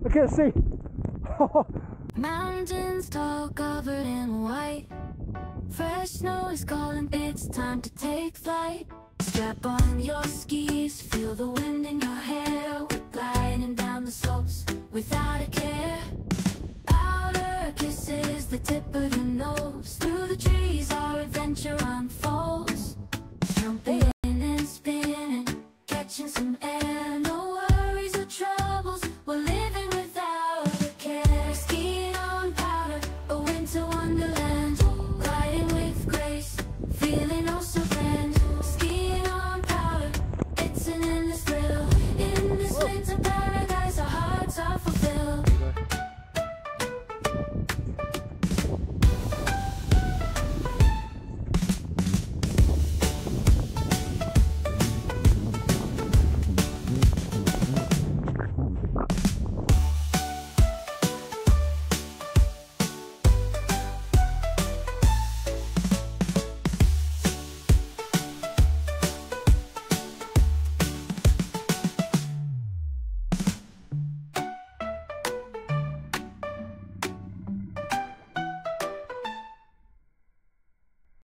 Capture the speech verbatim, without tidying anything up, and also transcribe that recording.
I can't see. Mountains tall, covered in white. Fresh snow is calling, it's time to take flight. Strap on your skis, feel the wind in your hair. We're gliding down the slopes without a care. Powder kisses the tip of your nose. Through the trees our adventure unfolds. Jumping